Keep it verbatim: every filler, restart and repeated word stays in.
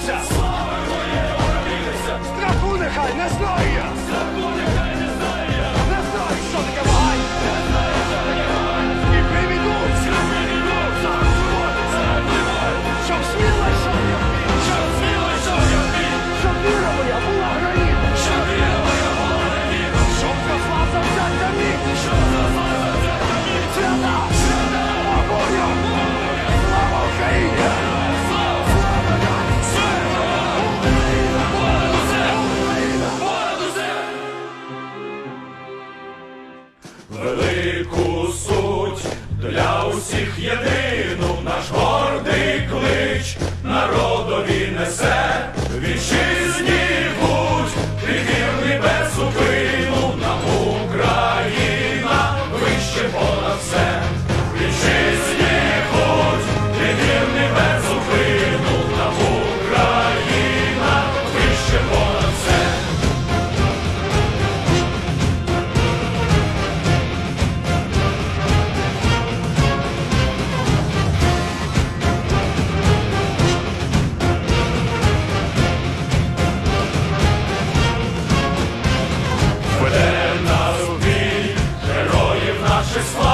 боронися! Страху нехай не знаю я! Не знаю, що таке вагань! І приведу! Щоб сміло йшов я в бій! Щоб віра моя була гранітом! Щоб зросла завзяття міць! Свята! Огонь! Слава Україні! Велику суть для усіх єдину наш гордий клич народові несе. Вітчизні будь, ти вірний без зупину, нам Україна вище понад все. Вітчизні будь, ти вірний без зупину, нам Україна вище понад все. Веде нас у бій, героїв наших слав.